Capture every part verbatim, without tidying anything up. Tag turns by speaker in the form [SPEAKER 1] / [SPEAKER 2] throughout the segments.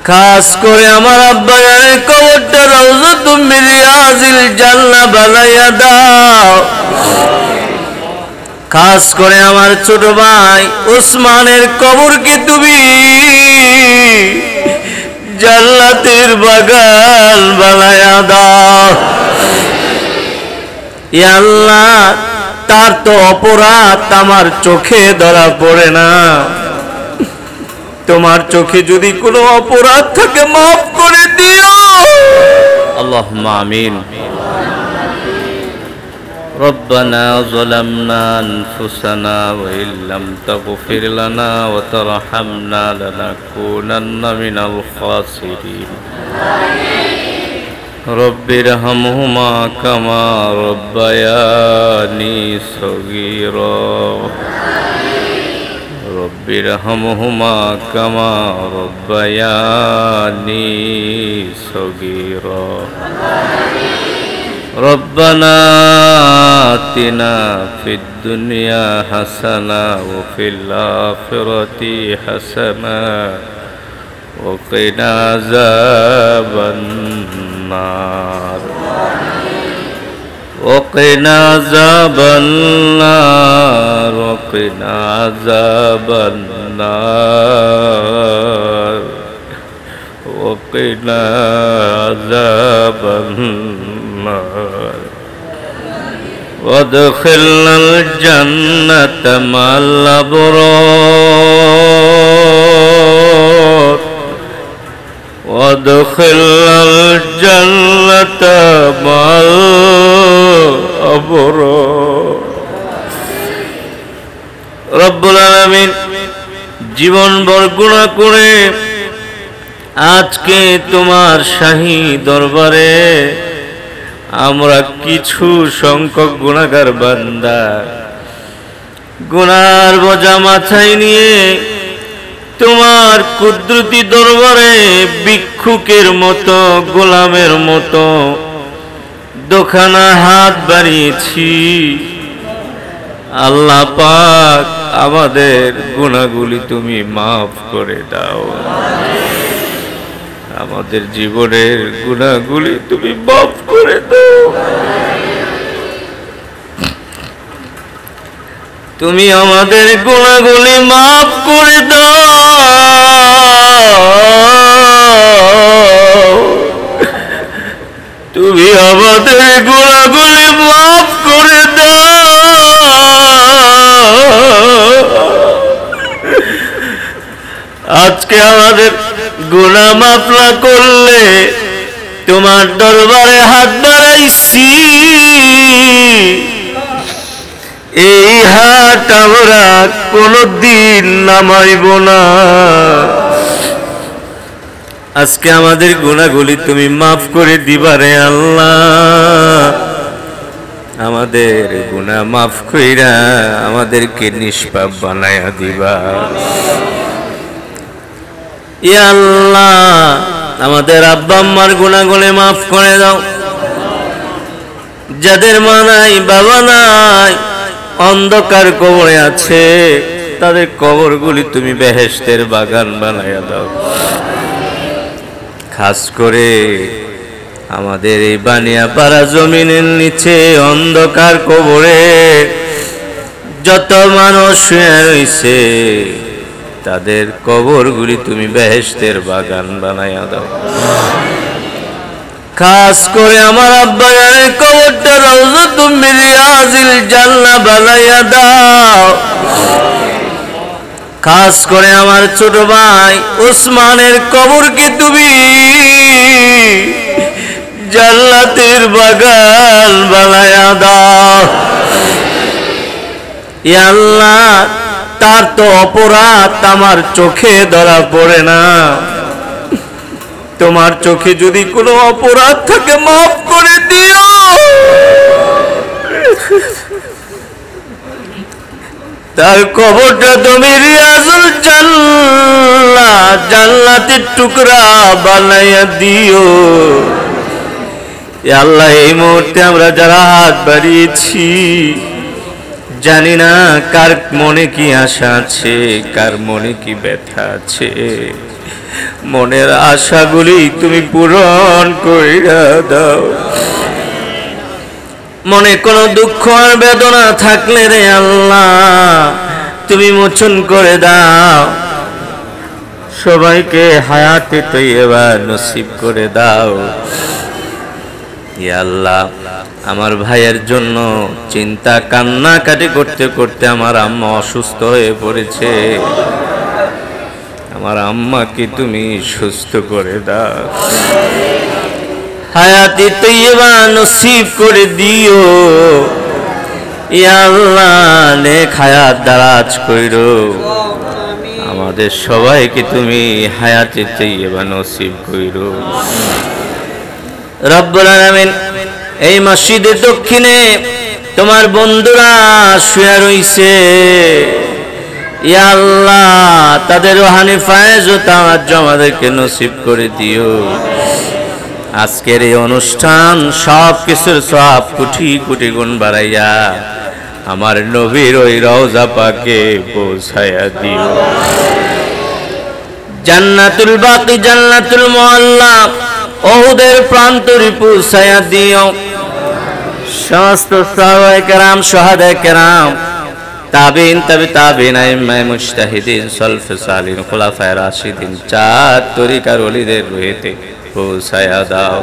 [SPEAKER 1] খাস করে আমার আব্বা জানের কবরটা রাউযাতুম মিন রিয়াজিল জান্নাহ বানাইয়া দাও। খাস করে আমার ছোট ভাই ওসমানের কবরকে তুমি জান্নাতের বাগান বানাইয়া দাও। ইয়া আল্লাহ, তার তো অপরাধ আমার চোখে ধরা পড়ে না, তোমার চোখে যদি কোনো অপরাধ থাকে মাফ করে দিও। আল্লাহুম্মা আমিন। ربنا ظلمنا أنفسنا وإن لم تغفر لنا وترحمنا لنكونن من الخاسرين رب ارحمهما كما ربياني صغيرا رب ارحمهما كما ربياني صغيرا ربنا آتنا في الدنيا حسنة وفي الآخرة حسنة وقنا عذاب النار وقنا عذاب النار وقنا عذاب النار وقنا عذاب النار وادخلنا الجنة مع الأبرار وادخلنا الجنة مع الأبرار رب العالمين জীবন ভর গুনাহ করে আজকে তোমার শাহী দরবারে আমরা কিছু সংখ্যক গুনাহগার বান্দা গুনার বোঝা মাথায় নিয়ে তোমার কুদরতি দরবারে ভিক্ষুকের মতো গোলামের মতো দোখানা হাত বাড়িয়েছি। আল্লাহ পাক, আমাদের গুনাহগুলি তুমি মাফ করে দাও, আমাদের জীবনের গুনাহগুলি তুমি মাফ করে দাও। তুমি আমাদের গুনাহগুলি মাফ করে দাও, তুমি আমাদের গুনাহগুলি মাফ করে দাও। আজকে আমাদের গুনাহ মাফ না করলে তোমার দরবারে হাত বাড়াইছি, এই হাত আমরা কোনদিন নামাইব না। আজকে আমাদের গুনাহগুলি তুমি মাফ করে দিবারে আল্লাহ, আমাদের গুনাহ মাফ কইরা আমাদেরকে নিষ্পাপ বানায়া দিবা। ইয়া আল্লাহ, আমাদের আব্বা আম্মার গুনাহগুলি মাফ করে দাও। যাদের মা নাই বাবা নাই অন্ধকার কবরে আছে, তাদের কবরগুলি তুমি বেহেশতের বাগান বানায়া দাও। খাস করে আমাদের এই বানিয়াপাড়া জমিনের নিচে অন্ধকার কবরে যত মানুষ শুয়ে রইছে, তাদের কবরগুলি তুমি বেহেশতের বাগান বানায়া দাও। খাস করে আমার আব্বা জানের কবরটা রাউযাতুম মিন রিয়াজিল জান্নাহ বানাইয়া দাও। খাস করে আমার ছোট ভাই ওসমানের কবরকে তুমি জান্নাতের বাগান বানাইয়া দাও। ইয়া আল্লাহ, তার তো অপরাধ আমার চোখে ধরা পড়ে না, তোমার চোখে যদি কোনো অপরাধ থাকে মাফ করে দিও। তার কবরটা তুমি রিয়াজুল জান্নাহ জান্নাতের টুকরা বানাইয়া দিও। ইয়া আল্লাহ, এই মুহূর্তে আমরা যারা হাত বাড়িয়েছি, জানি না কার মনে কি আশা আছে, কার মনে কি ব্যথা আছে। মনের আশাগুলি তুমি পূরণ কইরা দাও। মনে কোনো দুঃখ আর বেদনা থাকলে রে আল্লাহ তুমি মোচন করে দাও। সবাইকে হায়াতে তৈয়বা নসিব করে দাও। ইয়া আল্লাহ, আমার ভাইয়ের জন্য চিন্তা কান্নাকাটি করতে করতে আমার আম্মা অসুস্থ হয়ে পড়েছে। আমার আম্মাকে তুমি সুস্থ করে দাও, হায়াতে তৈয়বা নসিব করে দিও। ইয়া আল্লাহ, নেক হায়াত দারাজ কইরো। আমাদের সবাইকে তুমি হায়াতে তৈয়বা নসিব কইরো। রব্বুল আলামিন, এই মসজিদের দক্ষিণে তোমার বন্ধুরা শুয়ে রইছে। ইয়া আল্লাহ, তাদের রুহানি ফায়েজ ও তাওয়াজ্জ আমাদেরকে নসিব করে দিও। আজকের এই অনুষ্ঠান সব কিছুর সওয়াব কোটি কোটি গুণ বাড়াইয়া আমার নবীর ওই রওজা পাকে পৌঁছায়া দিও। জান্নাতুল বাকি, জান্নাতুল মুআল্লা, ওহুদের প্রান্তরে পৌঁছায়া দিও। সমস্ত সাহাবায়ে কেরাম, শুহাদায়ে কেরাম, তাবিন, তাবি তাবিন, আইম্মায়ে মুজতাহিদিন, সলফে সালিহিন, খুলাফায়ে রাশিদিন, চার তরিকার ওলিদের রুহেতে পৌঁছায়া দাও।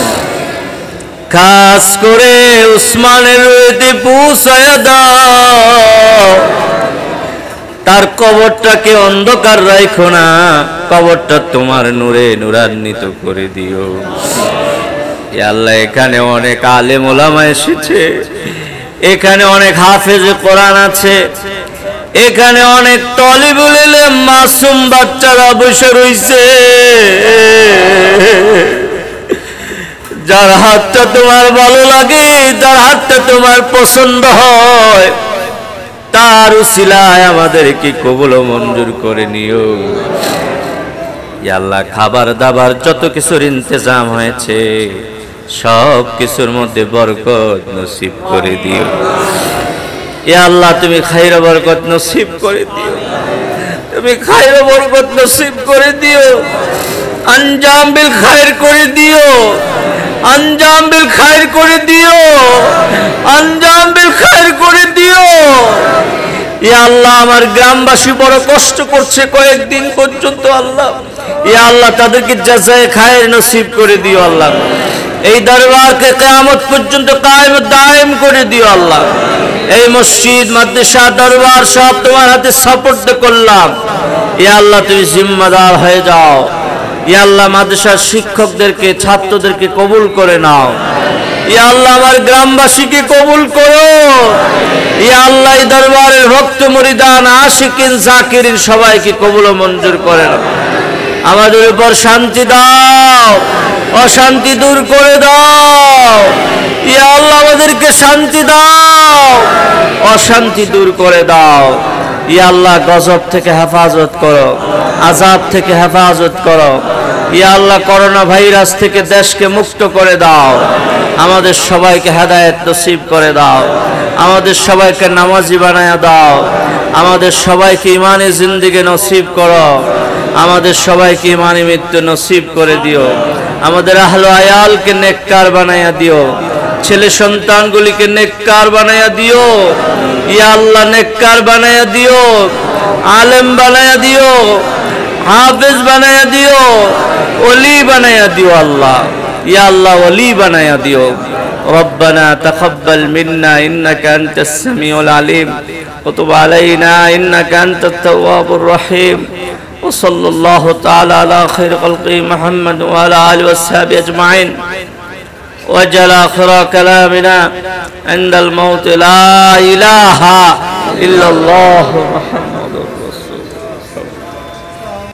[SPEAKER 1] খাস করে উসমানের রুহেতে পৌঁছায়া দাও। তার কবরটাকে অন্ধকার রাখো না, কবরটা তোমার নূরে নূরান্বিত করে দিও। ইয়া আল্লাহ, এখানে অনেক আলেম ওলামা এসেছে, এখানে অনেক হাফেজ কোরআন আছে, এখানে অনেক তালিবুল ইলম মাসুম বাচ্চারা বসে রইছে। যার হাতটা তোমার ভালো লাগে, যার হাতটা তোমার পছন্দ হয়, তার উসিলায় আমাদেরকে কবুল ও মঞ্জুর করে নিও। ইয়া আল্লাহ, খাবার দাবার যত কিছুর ইন্তজাম হয়েছে সব কিছুর মধ্যে বরকত নসিব করে দিও। ইয়া আল্লাহ, তুমি খাইর বরকত নসিব করে দিও, তুমি খাইর বরকত নসিব করে দিও। আঞ্জাম বিল খায়ের করে দিও, আঞ্জাম বিল খায়ের করে দিও, আঞ্জাম বিল খায়ের করে দিও। ইয়া আল্লাহ, আমার গ্রামবাসী বড় কষ্ট করছে কয়েকদিন পর্যন্ত। আল্লাহ, ইয়া আল্লাহ, তাদেরকে জাযায়ে খায়ের নসিব করে দিও। আল্লাহ, এই দরবারকে কিয়ামত পর্যন্ত কায়েম দায়েম করে দিও। আল্লাহ, এই মসজিদ, মাদ্রাসা, দরবার সব তোমার হাতে সুপর্দ করলাম। ইয়া আল্লাহ, তুমি জিম্মাদার হয়ে যাও। ইয়া আল্লাহ, মাদ্রাসার শিক্ষকদেরকে, ছাত্রদেরকে কবুল করে নাও। ইয়া আল্লাহ, আমার গ্রামবাসীকে কবুল করো। ইয়া আল্লাহ, এই দরবারের ভক্ত মুরিদান, আশিকিন, জাকিরিন সবাইকে কবুল ও মঞ্জুর করে নাও। আমাদের উপর শান্তি দাও, অশান্তি দূর করে দাও। ইয়া আল্লাহ, আমাদেরকে শান্তি দাও, অশান্তি দূর করে দাও। ইয়া আল্লাহ, গজব থেকে হেফাজত করো, আযাব থেকে হেফাজত করো। ইয়া আল্লাহ, করোনা ভাইরাস থেকে দেশকে মুক্ত করে দাও। আমাদের সবাইকে হেদায়েত নসিব করে দাও। আমাদের সবাইকে নামাজি বানায়া দাও। আমাদের সবাইকে ইমানি জিন্দেগি নসিব করো। আমাদের সবাইকে ইমানি মৃত্যু নসিব করে দিও। আমাদের আহলে আয়ালকে নেককার বানায়া দিও। ছেলে সন্তানগুলিকে নেককার বানায়া দিও। ইয়া আল্লাহ, নেককার বানায়া দিও, আলেম বানায়া দিও, হাফেজ বানায়া দিও, ওলি বানায়া দিও। আল্লাহ, ইয়া আল্লাহ, ওলি বানায়া দিও। রব্বানা তাকাব্বাল মিন্না ইন্নাকা আনতাস সামিউল আলিম ওয়া তুব আলাইনা ইন্নাকা আনতাত তাওয়াবুর রহিম। وصلى الله تعالى على خير خلقه محمد وعلى آله وصحبه أجمعين. وجل آخر كلامنا عند الموت لا إله إلا الله محمد